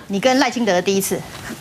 你跟赖清德的第一次？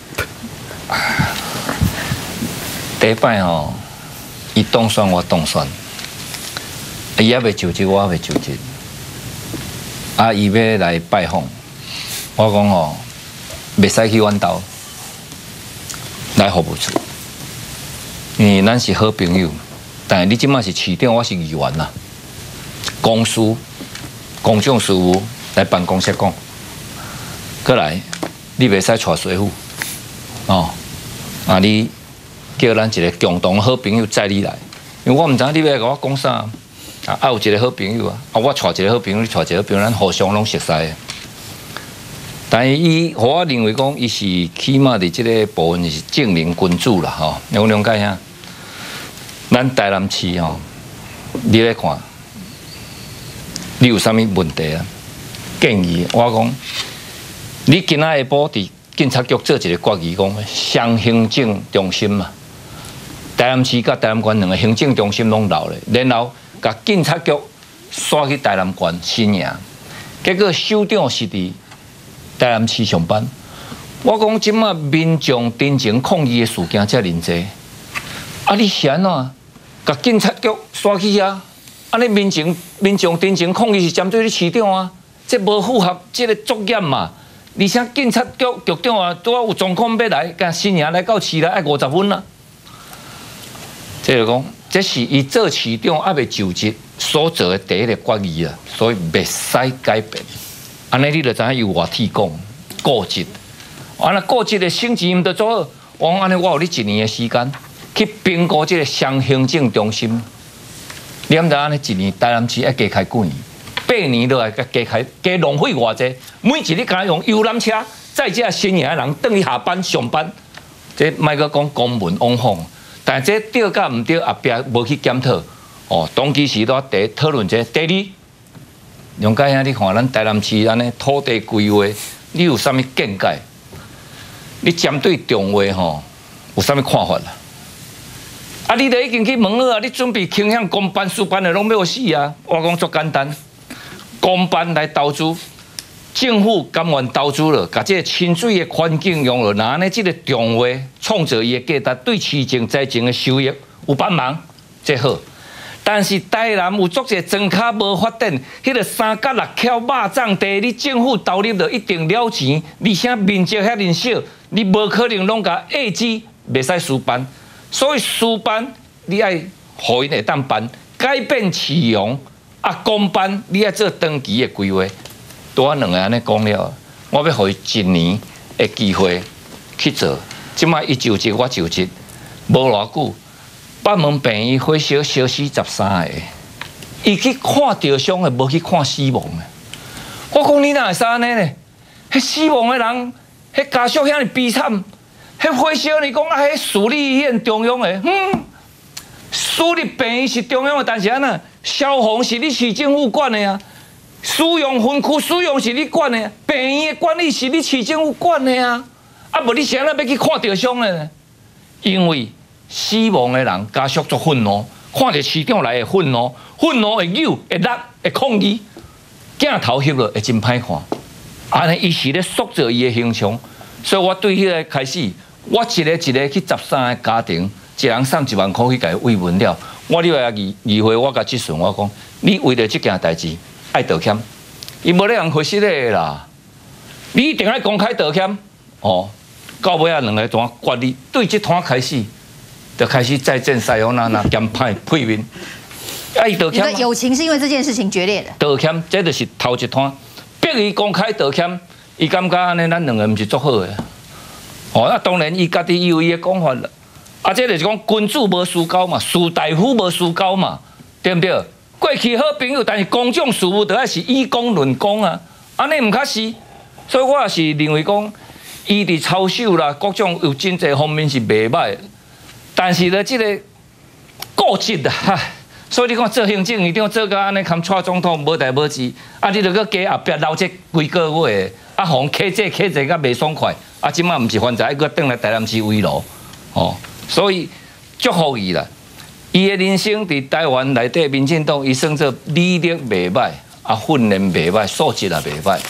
第一摆吼，伊当选我当选，伊也未就职，我也未就职。啊，伊要来拜访，我讲吼，袂使去阮兜来服务处，因为咱是好朋友。但是你即马是市长，我是议员啦，公司、公众事务来办公室讲，过来，你袂使带水壶，哦，啊你叫咱一个共同好朋友载你来，因为我毋知你要甲我讲啥，啊有一个好朋友啊，我带一个好朋友，你带一个好朋友，咱互相拢熟悉的。但是伊，我认为讲，伊是起码伫即个部分是正人君子啦，吼，我了解下。咱台南市吼，你来看，你有啥物问题啊？建议我讲，你今仔下晡伫警察局做一个决议，讲双行政中心嘛，台南市甲台南县两个行政中心拢留咧，然后甲警察局刷去台南县新营，结果首长是伫台南市上班。我讲即马民众真情抗议的事件遮尔济。啊！你是安怎？甲警察局刷去啊！安尼民众真情抗议是针对你市长啊！这无符合这个作业嘛？而且警察局局长啊，拄有状况要来，甲新营来到市内爱50分啊！这就讲，这是伊做市长还未就职所做的第一个决议啊，所以袂使改变。安尼你就知影有偌铁讲固执，安尼固执的性质毋得做好。我讲安尼，我有你1年的时间。去评估这个双行政中心，你毋知安尼1年台南市要加开几年？8年落来加浪费偌济？每一日敢用游览车载这新营的人等伊下班上班，这莫个讲公文往返，但这对甲毋对，后壁无去检讨。哦，当其时都第讨论这。第二，杨家兄，你看咱台南市安尼土地规划，你有啥物见解？你针对重划吼，有啥物看法啦？啊！你都已经去问了啊！你准备倾向公办、私办的拢要死啊！我讲足简单，公办来投资，政府甘愿投资了，甲这个清水的环境用了，那安尼这个重划创造伊的价值，对市政财政的收益有帮忙，这好。但是台南有足侪庄卡无发展，迄个3角6翘肉粽地，你政府投入就一定了钱，而且面积遐尔小，你无可能拢甲下支，袂使私办。所以私办你爱互因会当办，改变市容啊，公办你爱做长期的规划。拄啊两个安尼讲了，我要互伊1年的机会去做。即摆伊就职，我就职，无偌久，北门病院火烧烧死13个，伊去看着伤的，无去看死亡的。我讲你哪会使安尼呢？迄死亡的人，迄家属遐尼悲惨。迄火烧你讲啊，迄私立医院中央的，私立病院是中央的，但是安那消防是你市政府管的啊，使用分区使用是你管的啊，病院的管理是你市政府管的啊，啊无你是安那要去看着伤的呢？因为死亡的人家属足愤怒，看着市长来会愤怒，愤怒会扭会落会抗议，镜头翕了会真歹看，安尼伊是咧塑造伊的形象，所以我对迄个开始。我一个去13个家庭，一人送1万块去甲伊慰问了。我了来议会，我甲质询我讲，你为了这件代志爱道歉，伊无咧人回失礼啦。你一定爱公开道歉。哦，到尾啊两个段决你对这摊开始，就开始再战西洋那兼派配面。啊，伊道歉。你的友情是因为这件事情决裂的。 道歉，这就是头一摊，逼伊公开道歉，伊感觉安尼咱两个毋是足好的。哦，那当然，伊家己有伊的讲法啦。啊，这就是讲君子无私交嘛，士大夫无私交嘛，对不对？过去好朋友，但是公众事务就要是以公论公啊，安尼毋较是。所以我也是认为讲，伊伫操守啦，各种有真济方面是袂歹，但是咧，这个固执啊，所以你看做行政院长做到安尼，含蔡总统无代无志，啊，你著搁加后壁留这几个月，啊，互客这甲袂爽快。啊，即摆毋是犯罪，佮转来台南市围炉，哦，所以祝福伊啦。伊的人生伫台湾内底，民进党伊算做履历袂歹，啊，训练袂歹，素质也袂歹，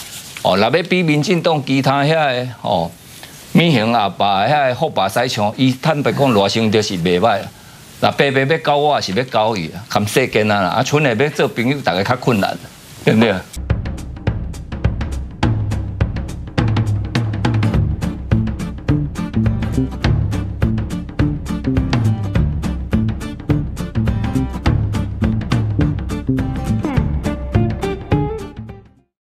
哦，若要比民进党其他遐个哦，美型阿爸遐个福爸西枪，伊坦白讲热心就是袂歹啦。那白白要搞我，是要搞伊，含世间啊啦，啊，剩下要做朋友，大家较困难，对不对？